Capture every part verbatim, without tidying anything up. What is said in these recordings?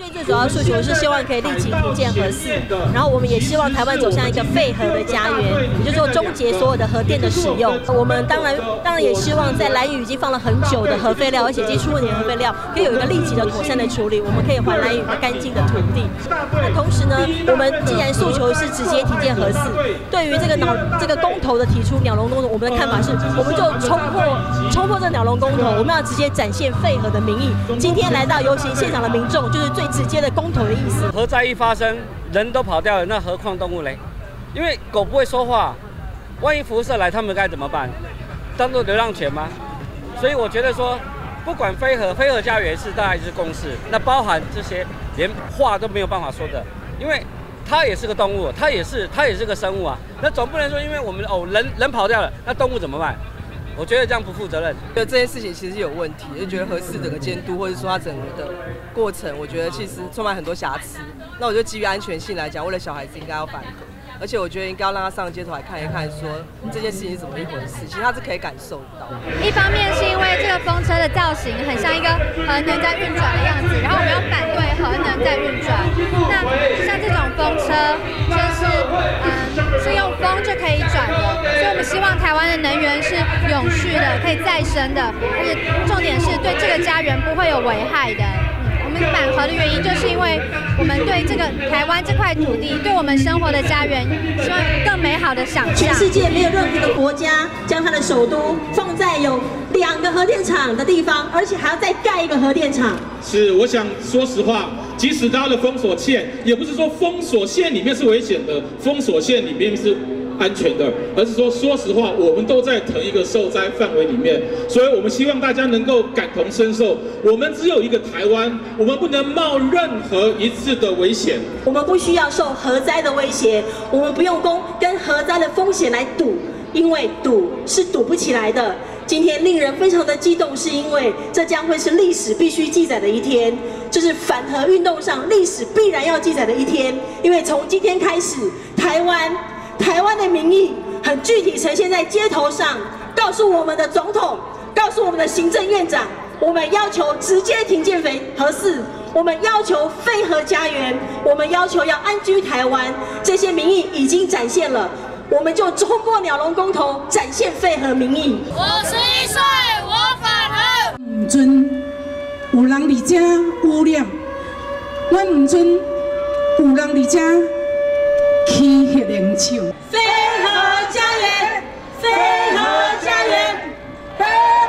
最最主要的诉求是希望可以立即停建核四，然后我们也希望台湾走向一个废核的家园，也就是说终结所有的核电的使用。我们当然当然也希望在兰屿已经放了很久的核废料，而且已经出问题的核废料，可以有一个立即的妥善的处理，我们可以还兰屿一个干净的土地。那同时呢，我们既然诉求是直接停建核四，对于这个鸟这个公投的提出鸟笼公投，我们的看法是，我们就冲破冲破这鸟笼公投，我们要直接展现废核的民意。今天来到游行现场的民众，就是最直接的公投的意思。 核灾一发生，人都跑掉了，那何况动物嘞？因为狗不会说话，万一辐射来，他们该怎么办？当做流浪犬吗？所以我觉得说，不管非核非核家园是大概是公事，那包含这些连话都没有办法说的，因为它也是个动物，它也是它也是个生物啊。那总不能说因为我们哦人人跑掉了，那动物怎么办？我觉得这样不负责任。 觉得这件事情其实有问题，就觉得核四整个监督或者说它整个的过程，我觉得其实充满很多瑕疵。那我觉得基于安全性来讲，为了小孩子应该要反核，而且我觉得应该要让他上街头来看一看，说这件事情是怎么一回事。其实他是可以感受到。 一方面是因为这个风车的造型很像一个核能在运转的样子，然后我们要反对核能在运转。那像这种风车，就是嗯是用风就可以转的，所以我们希望台湾的能源是永续的，可以再生的，而且重点是对这个家园不会有危害的。我们反核的原因，就是因为我们对这个台湾这块土地，对我们生活的家园，希望有更美好的想象。 全世界没有任何的国家将它的首都放在有两个核电厂的地方，而且还要再盖一个核电厂。 是，我想说实话，即使搭了封锁线，也不是说封锁线里面是危险的，封锁线里面是安全的，而是说，说实话，我们都在同一个受灾范围里面，所以我们希望大家能够感同身受。我们只有一个台湾，我们不能冒任何一次的危险。 我们不需要受核灾的威胁，我们不用跟跟核灾的风险来赌，因为赌是赌不起来的。今天令人非常的激动，是因为这将会是历史必须记载的一天，就是反核运动上历史必然要记载的一天。因为从今天开始，台湾。台湾的民意很具体呈现在街头上，告诉我们的总统，告诉我们的行政院长，我们要求直接停建核四，我们要求废核家园，我们要求要安居台湾。这些民意已经展现了，我们就冲过鸟笼公投，展现废核民意。 我十一岁，我反核。 唔准有人伫这污染，我唔准有人伫这。起血灵手， 废核家园，废核家园，废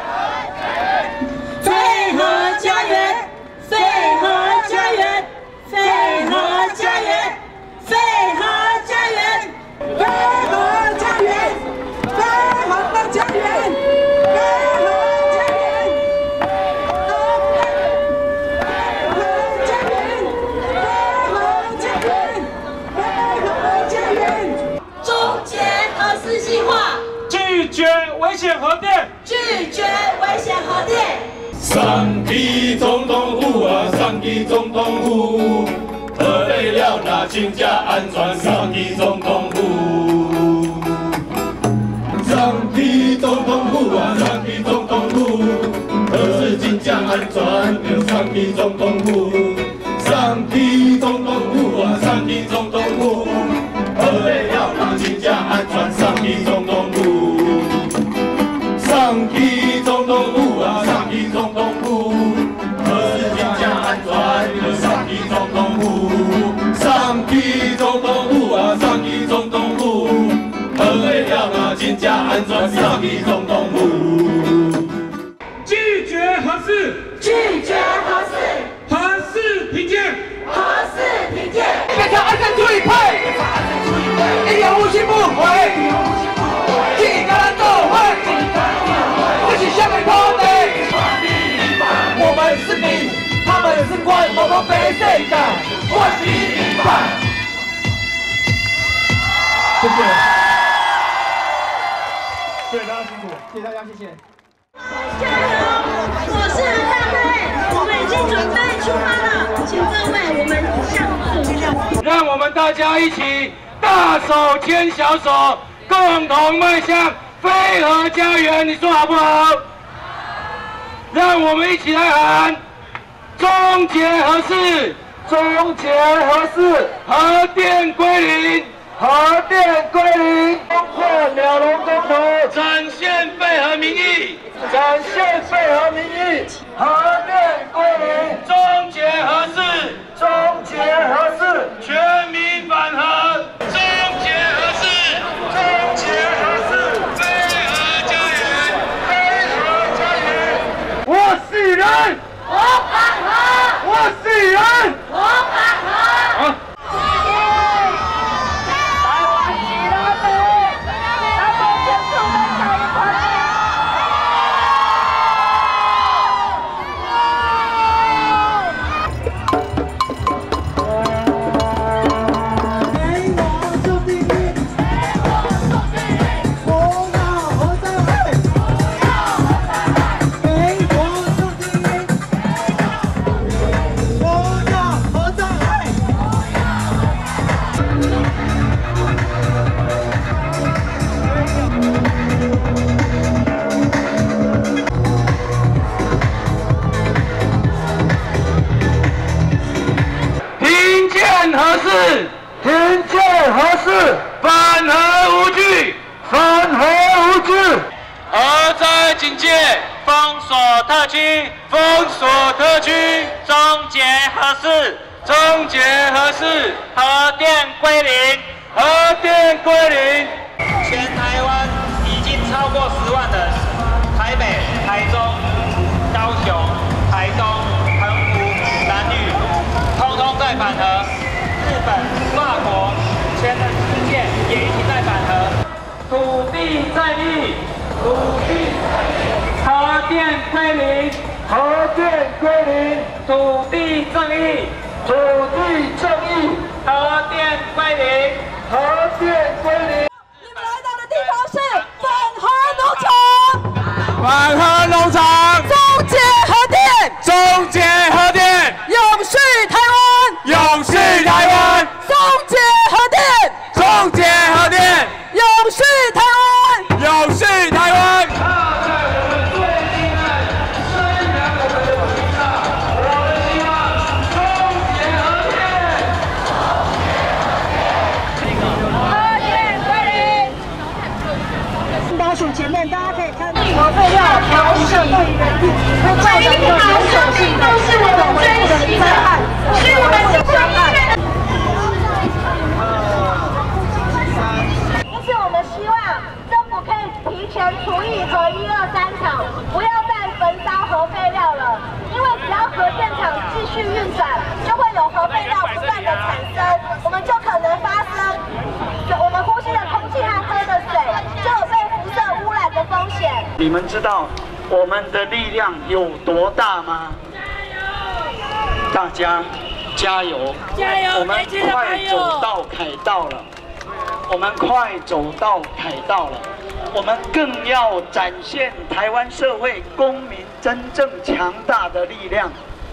核家园，废核家园，废核家园，废核家园， 废核家园，废核家园，废核家园，废核家园，废核家园。 终结核四计划， 拒绝危险核电， 拒绝危险核电。 上去总统府啊，上去总统府，核废料那真正安全，上去总统府。上去总统府啊，上去总统府，核是真正安全，就上去总统府。上去总统府啊，上去总统府。核废料那真正安全，上去总统府，上去总统府啊，上去总统府，核是真正安全，就上去总统府，上去总统府啊，上去总统府，核废料那真正安全，上去总统府。 拒绝核四， 拒绝核四， 核四停建， 核四停建。 别看安全退派。一点无心不悔，替咱做会，这是下面土地。我们是民，他们是官，我们被谁干？官民一半。谢谢， 谢谢大家辛苦， 谢谢大家，谢谢。 加油！我是韩大队，我们已经准备出发了，请各位我们向后。 让我们大家一起。大手牵小手，共同迈向废核家园，你说好不好？让我们一起来喊：终结核四， 终结核四，核电归零，核电归零。通过鸟笼公投， 展现配合民意， 展现配合民意，核电归零， 终结核四， 终结核四， 全民反核，终结核四， 终结核四， 配合家园， 配合家园。我是人， 我反核， 我是人， 我反核。 好。 核四， 听见核四， 反核无惧， 反核无惧。 核灾警戒，封锁特区，封锁特区，终结核四，终结核四，核电归零，核电归零。全台湾已经超过十万人，台北、台中、高雄、台东、澎湖、南屿，通通在反核。日本、法国、全人世界也一起在反核。土地正义，土地正义，核电归零， 核电归零， 土地正义， 土地正义， 核电归零， 核电归零。 你们来到的地方是反核农场， 反核农场， 终结核电， 终结核电， 永续台湾， 永续台湾， 终结核电， 终结核电， 永续台湾， 永续台湾。 踏在我们最近的宣扬我们的伟大，我们希望终结核电， 核电归零。 倒数前面大家可以看到， 核废料调试每一条生命都是我们珍惜的，是我们社会应该的。因此，我们希望政府可以提前除以核一二三厂，不要再焚烧核废料了。因为只要核电厂继续运转，就会有核废料不断的产生，我们就可能发生我们呼吸的空气和喝的水就有被辐射污染的风险。 你们知道我们的力量有多大吗？大家加油！ 加油！ 我们快走到凯道了，我们快走到凯道了，我们更要展现台湾社会公民真正强大的力量。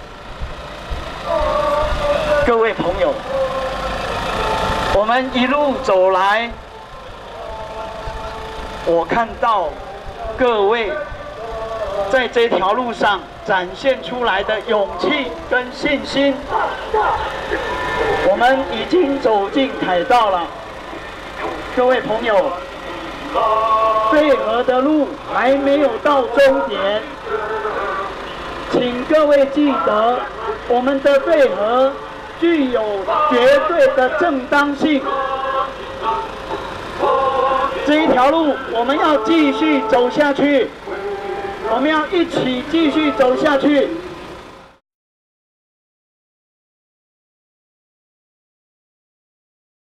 各位朋友，我们一路走来，我看到各位在这条路上展现出来的勇气跟信心。我们已经走进凯道了，各位朋友，废核的路还没有到终点，请各位记得，我们的废核具有绝对的正当性。这一条路我们要继续走下去，我们要一起继续走下去。